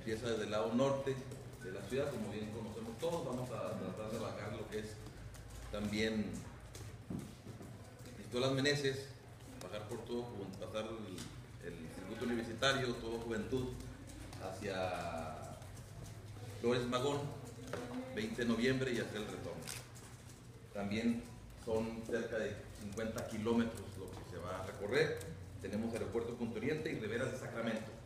empieza desde el lado norte de la ciudad, como bien conocemos todos. Vamos a tratar de bajar lo que es también Pistolas Meneses, bajar por todo, pasar el circuito universitario, todo Juventud, hacia Flores Magón, 20 de noviembre y hacia el retorno. También son cerca de 50 kilómetros lo que se va a recorrer. Tenemos Aeropuerto Punta Oriente y Riberas de Sacramento.